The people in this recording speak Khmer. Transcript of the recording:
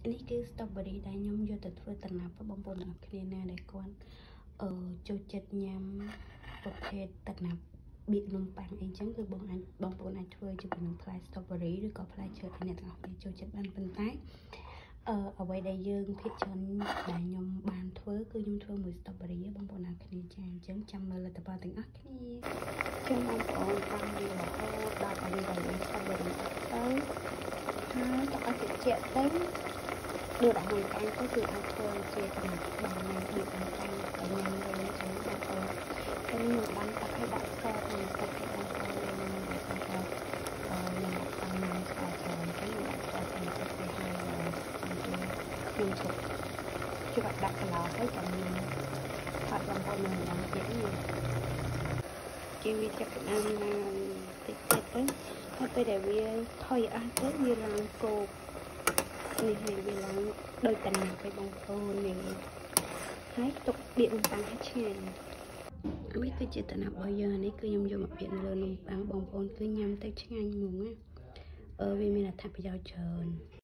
នេះគឺ strawberry ដែលខ្ញុំយកទៅធ្វើតំណាប់បងប្អូនអ្នកគ្នាណាដែលគាត់ចូលចិត្តញ៉ាំប្រភេទតំណាប់បៀកនំប៉័ងអីចឹងគឺបងប្អូនអាចធ្វើជាមួយនឹងផ្លែ strawberry ឬក៏ផ្លែឈើអ្នកទាំងអស់គ្នាចូលចិត្តបានប៉ុន្តែអ្វីដែលយើងភាគច្រើនដែលខ្ញុំបានធ្វើគឺខ្ញុំធ្វើមួយ strawberry បងប្អូនអ្នកគ្នាចាអញ្ចឹងចាំមើលលទ្ធផលទាំងអស់គ្នាចឹងបងប្អូនតាមវារហូតដល់តែវាបាន strawberry ទៅហើយតោះឲ្យត្រជាក់ទៅđưa đại hàng canh có sự ăn thôi chia thành bằng này được ăn canh ở nhà người chúng ta có cái nhiều bánh tập hay đặt xe thì tập hay ăn xe lên để xong rồi mình đặt bằng mình xài tròn cái mình đặt xe thì sẽ phải hay là mình chụp khi bạn đặt cái lò thấy chồng mình hoặc trong con mình làm dễ nhiều chỉ vì chắc ăn tích chết đấy thôi bây giờ vì thôi ăn tết như là cộtនេះហើយវាឡើងដូចតំណាប់ឲ្យបងប្អូននេះហើយទុកបៀកនំប៉័ងឲ្យឆ្ងាញ់នេះគឺជាតំណាប់របស់យើងនេះគឺខ្ញុំយកមកបៀកនៅលើនំប៉័ងបងប្អូនគឺញ៉ាំទៅឆ្ងាញ់ហ្មងណាវាមានអត្ថប្រយោជន៍ច្រើន